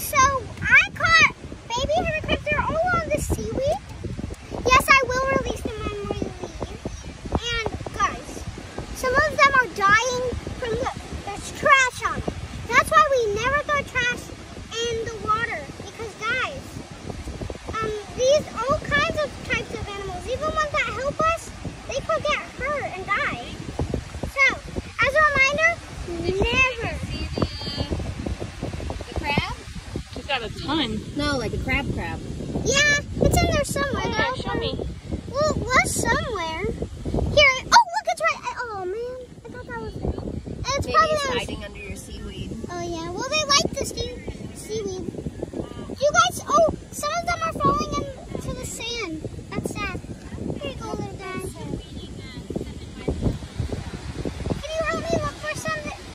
So I caught baby hermit. They're all on the seaweed. Yes, I will release them when we leave. And guys, some of them are dying from there's trash on it. That's why we never throw trash in the water. Because guys, these all kinds of types of animals, even ones that help us, they could get hurt and die. So, as a reminder, never. See the crab? She's got a ton. No, like a crab. Yeah, it's in there somewhere. Oh, show me. Well, it was somewhere. Here. Oh, look, it's right. Oh man, I thought that was it. It's Maybe probably it's hiding under your seaweed. Oh yeah. Well, they like the seaweed.